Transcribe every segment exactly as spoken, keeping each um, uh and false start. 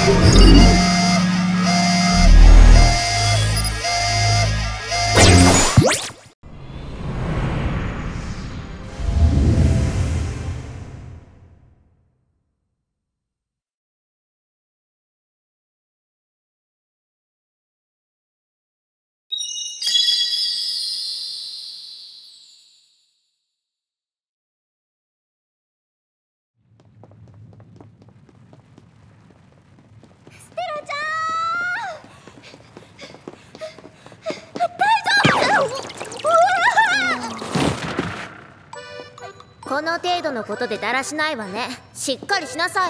この程度のことでだらしないわね。しっかりしなさい。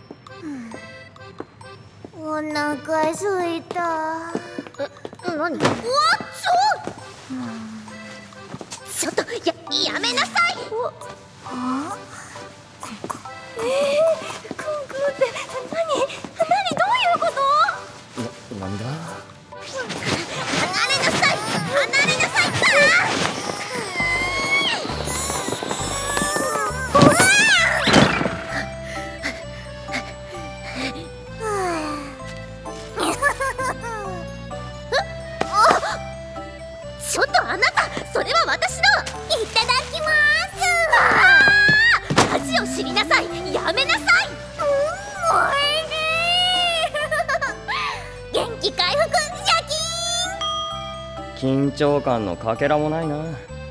お腹すいた。 え、何？うわっ、ちょちょっとややめなさい。 あここえー、クンクンって何何どういうこと？ な、なんだ？ 離れなさい、離れなさい。ちょっとあなた、それは私の。 いただきます。 恥を知りなさい。やめなさい。 うん、おいしい。元気回復シャキーン。 緊張感のかけらもないな。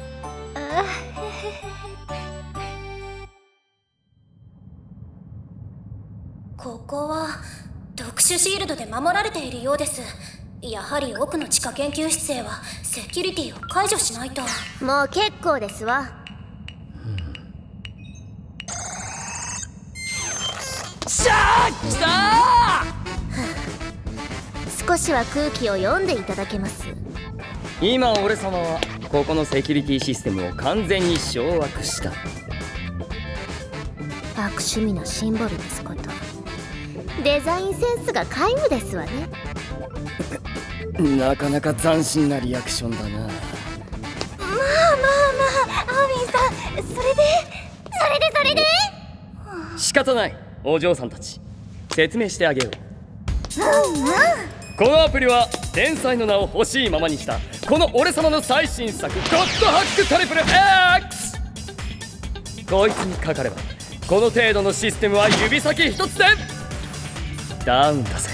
ここは特殊シールドで守られているようです。やはり奥の地下研究室へはセキュリティを解除しないと。 もう結構ですわ。 しゃー！きたー！少しは空気を読んでいただけます。 今俺様はここのセキュリティシステムを完全に掌握した。 悪趣味のシンボルですこと。デザインセンスが皆無ですわね。 なかなか斬新なリアクションだな。 まあまあまあ、アミンさん、それでそれでそれで仕方ない。お嬢さんたち説明してあげよう。 うんうん。 このアプリは天才の名を欲しいままにしたこの俺様の最新作ゴッドハックトリプル X。 こいつにかかればこの程度のシステムは指先一つでダウンだぜ。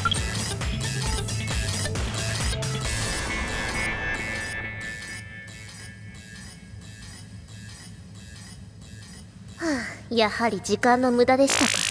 はあ、やはり時間の無駄でしたか。